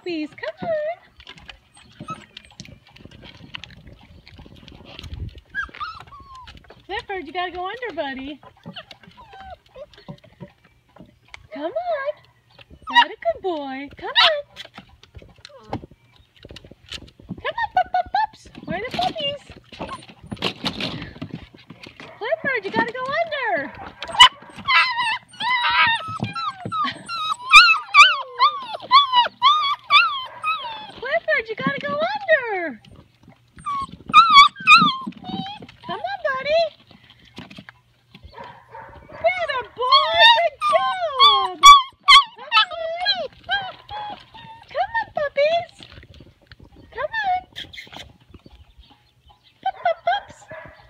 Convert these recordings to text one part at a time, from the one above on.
puppies. Come on. Clifford, you gotta go under, buddy. Come on. Not a good boy. Come on. Come on, pups. Where are the puppies? Clifford, you gotta go under. Clifford, you gotta go under. Come on, buddy. Better boy, good job. Come on, puppies. Come on. Pups.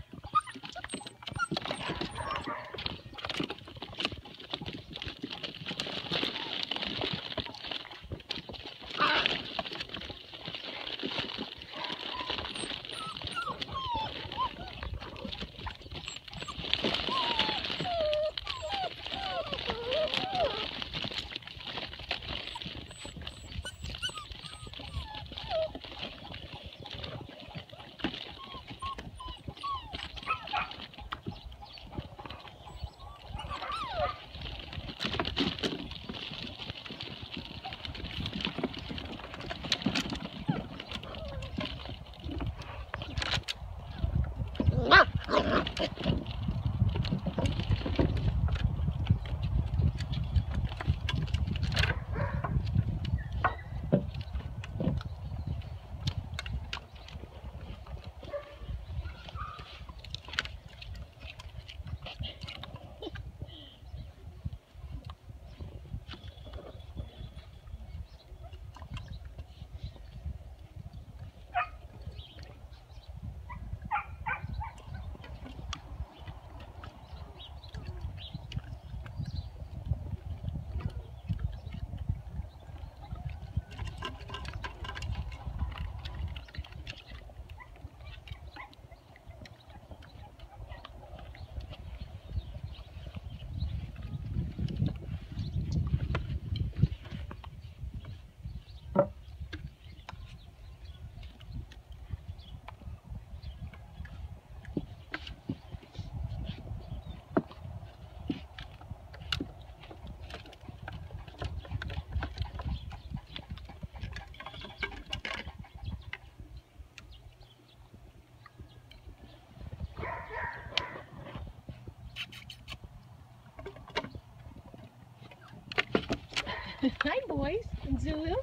Hi, boys and Zulu.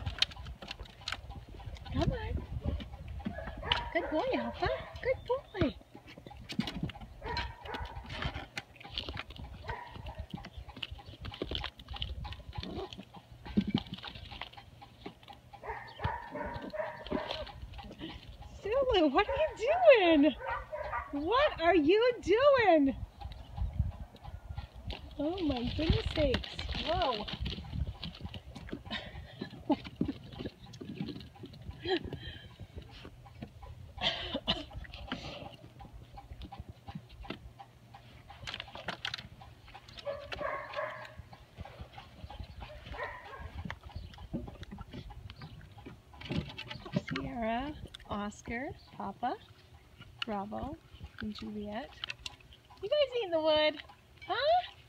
Come on. Good boy, Alpha. Good boy. Zulu, what are you doing? What are you doing? Oh my goodness sakes. Whoa. Sierra, Oscar, Papa, Bravo, and Juliet. You guys eating the wood? Huh?